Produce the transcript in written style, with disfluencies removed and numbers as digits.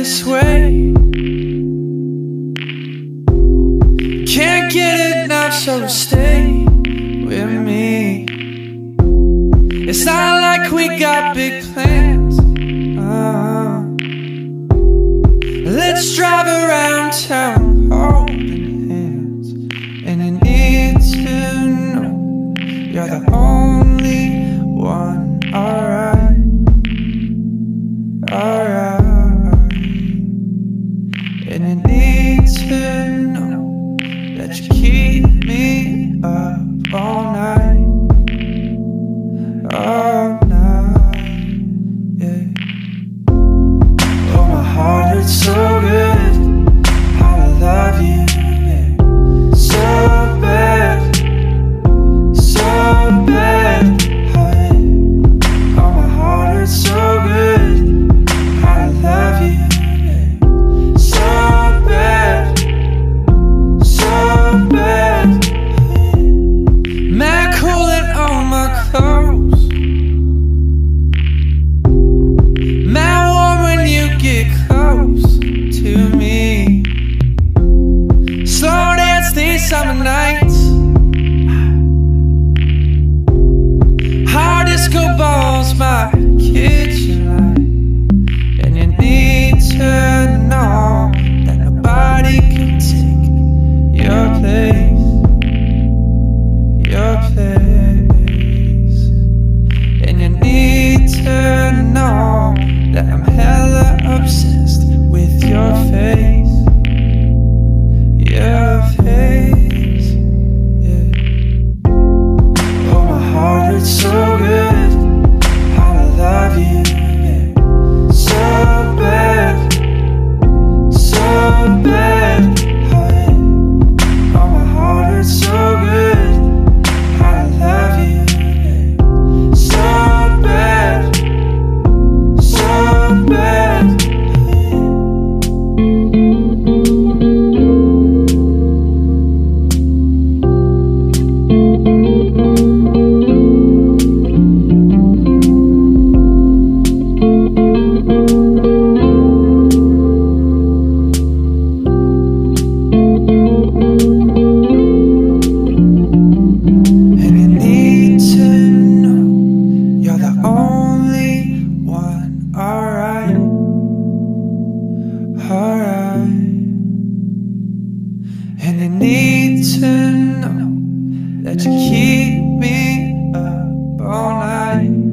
this way. Can't get enough, so stay with me. It's not like we got big plans. Let's drive around town holding hands. And you need to know you're the only one. Alright, alright. And you need to know that you keep me up all night. All night, yeah. Oh, my heart hurts so good. How I love you, yeah. So bad, so bad. Oh, yeah. Oh, my heart hurts so good. How I love you, yeah. So bad, so bad. Oh, yeah. Mad cooling on my clothes. Summer nights, hard disco balls, my kitchen light. And you need to know that nobody can take your place, your place. And you need to know that I'm hella obsessed with your face, your face. So good, how I love you, yeah. So bad, so bad. Oh, yeah. Oh, my heart hurts so good, how I love you, yeah. So bad, so bad. Alright, and I need to know that you keep me up all night.